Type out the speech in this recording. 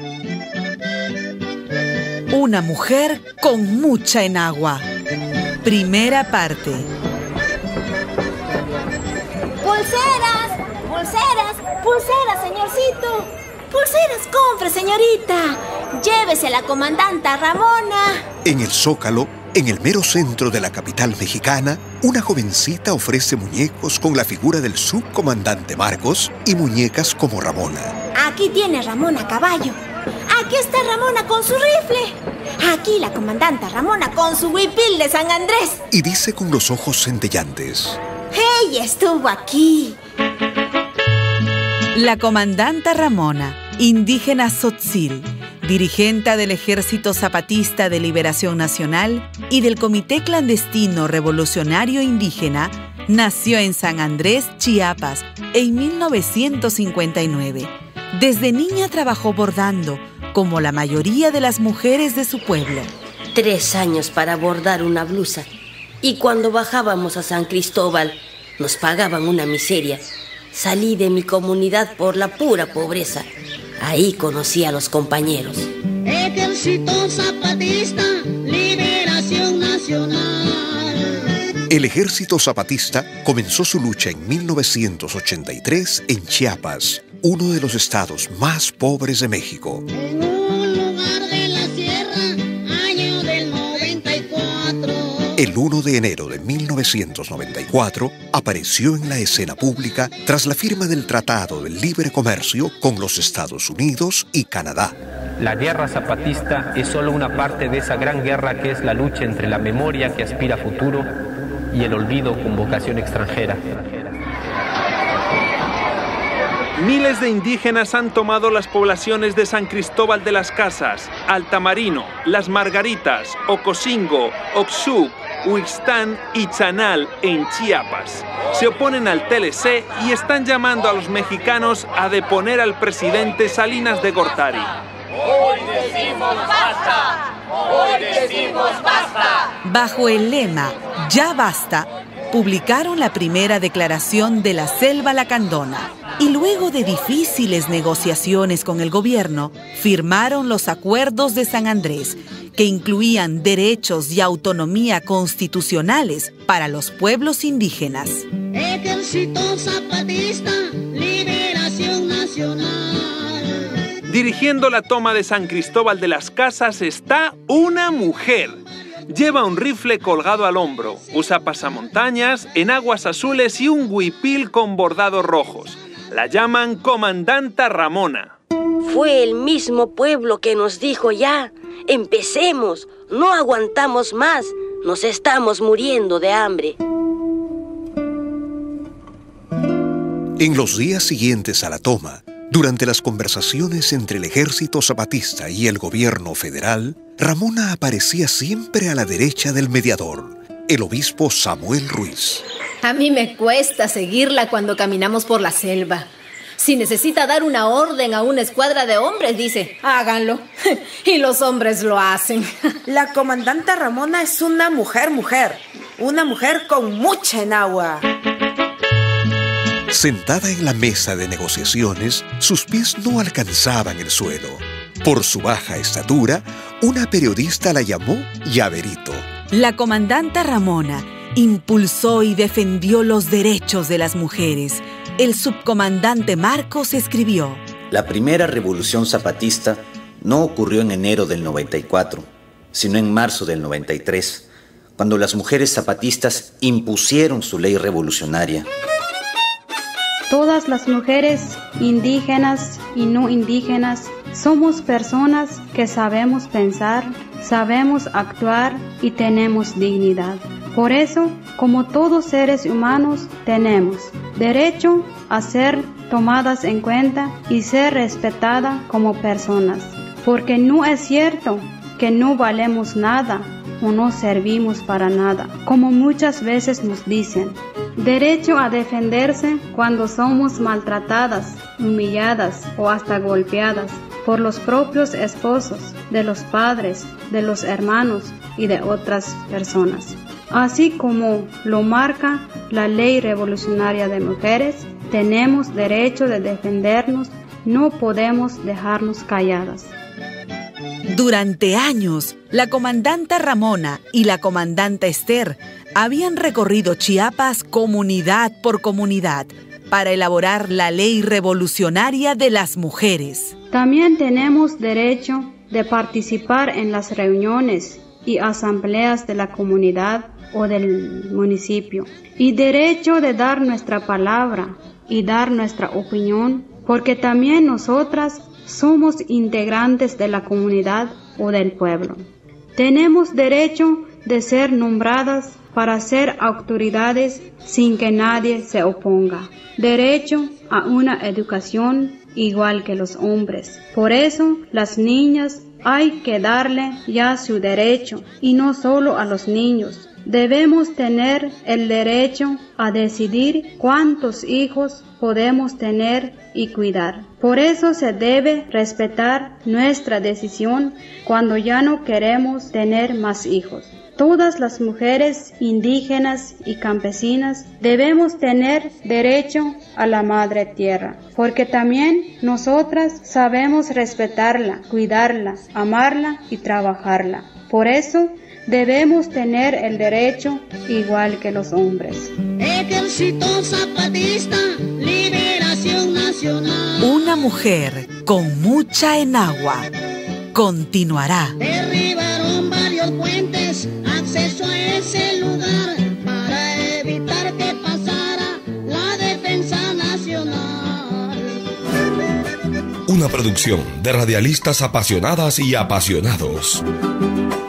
Una mujer con mucha enagua. Primera parte. ¡Pulseras! ¡Pulseras! ¡Pulseras, señorcito! ¡Pulseras, compre, señorita! ¡Llévese a la comandanta Ramona! En el Zócalo, en el mero centro de la capital mexicana, una jovencita ofrece muñecos con la figura del subcomandante Marcos y muñecas como Ramona. Aquí tiene Ramona a caballo. Aquí está Ramona con su rifle. Aquí la comandanta Ramona con su huipil de San Andrés. Y dice con los ojos centellantes: ¡Ella estuvo aquí! La comandanta Ramona, indígena tzotzil, dirigente del Ejército Zapatista de Liberación Nacional y del Comité Clandestino Revolucionario Indígena, nació en San Andrés, Chiapas, en 1959. Desde niña trabajó bordando, como la mayoría de las mujeres de su pueblo. 3 años para bordar una blusa. Y cuando bajábamos a San Cristóbal, nos pagaban una miseria. Salí de mi comunidad por la pura pobreza. Ahí conocí a los compañeros. Ejército Zapatista, Liberación Nacional. El Ejército Zapatista comenzó su lucha en 1983 en Chiapas, uno de los estados más pobres de México. En un lugar de la sierra, año del 94. El 1 de enero de 1994 apareció en la escena pública tras la firma del Tratado de Libre Comercio con los Estados Unidos y Canadá. La guerra zapatista es solo una parte de esa gran guerra que es la lucha entre la memoria que aspira a futuro y el olvido con vocación extranjera. Miles de indígenas han tomado las poblaciones de San Cristóbal de las Casas, Altamarino, Las Margaritas, Ocosingo, Oxuc, Huixtán y Chanal en Chiapas. Se oponen al TLC y están llamando a los mexicanos a deponer al presidente Salinas de Gortari. ¡Hoy decimos basta! ¡Hoy decimos basta! Bajo el lema "Ya basta", publicaron la primera declaración de la Selva Lacandona y luego de difíciles negociaciones con el gobierno, firmaron los Acuerdos de San Andrés, que incluían derechos y autonomía constitucionales para los pueblos indígenas. Ejército Zapatista, Liberación Nacional. Dirigiendo la toma de San Cristóbal de las Casas está una mujer. Lleva un rifle colgado al hombro, usa pasamontañas, enaguas azules y un huipil con bordados rojos. La llaman Comandanta Ramona. Fue el mismo pueblo que nos dijo ya, empecemos, no aguantamos más, nos estamos muriendo de hambre. En los días siguientes a la toma, durante las conversaciones entre el Ejército Zapatista y el gobierno federal, Ramona aparecía siempre a la derecha del mediador, el obispo Samuel Ruiz. A mí me cuesta seguirla cuando caminamos por la selva. Si necesita dar una orden a una escuadra de hombres, dice, háganlo. Y los hombres lo hacen. La comandanta Ramona es una mujer, una mujer con mucha enagua. Sentada en la mesa de negociaciones, sus pies no alcanzaban el suelo. Por su baja estatura, una periodista la llamó Llaverito. La comandanta Ramona impulsó y defendió los derechos de las mujeres. El subcomandante Marcos escribió: La primera revolución zapatista no ocurrió en enero del 94, sino en marzo del 93, cuando las mujeres zapatistas impusieron su ley revolucionaria. Todas las mujeres, indígenas y no indígenas, somos personas que sabemos pensar, sabemos actuar y tenemos dignidad. Por eso, como todos seres humanos, tenemos derecho a ser tomadas en cuenta y ser respetadas como personas. Porque no es cierto que no valemos nada o no servimos para nada, como muchas veces nos dicen. Derecho a defenderse cuando somos maltratadas, humilladas o hasta golpeadas por los propios esposos, de los padres, de los hermanos y de otras personas. Así como lo marca la Ley Revolucionaria de Mujeres, tenemos derecho de defendernos no podemos dejarnos calladas. Durante años, la comandanta Ramona y la comandanta Esther habían recorrido Chiapas comunidad por comunidad para elaborar la ley revolucionaria de las mujeres. También tenemos derecho de participar en las reuniones y asambleas de la comunidad o del municipio, y derecho de dar nuestra palabra y dar nuestra opinión, porque también nosotras somos integrantes de la comunidad o del pueblo. Tenemos derecho de ser nombradas para ser autoridades sin que nadie se oponga. Derecho a una educación igual que los hombres. Por eso, las niñas hay que darle ya su derecho, y no solo a los niños. Debemos tener el derecho a decidir cuántos hijos podemos tener y cuidar. Por eso se debe respetar nuestra decisión cuando ya no queremos tener más hijos. Todas las mujeres indígenas y campesinas debemos tener derecho a la madre tierra, porque también nosotras sabemos respetarla, cuidarla, amarla y trabajarla. Por eso debemos tener el derecho igual que los hombres. Ejército Zapatista, Liberación Nacional. Una mujer con mucha enagua continuará. Derribaron varios puentes, acceso a ese lugar, para evitar que pasara la defensa nacional. Una producción de radialistas apasionadas y apasionados.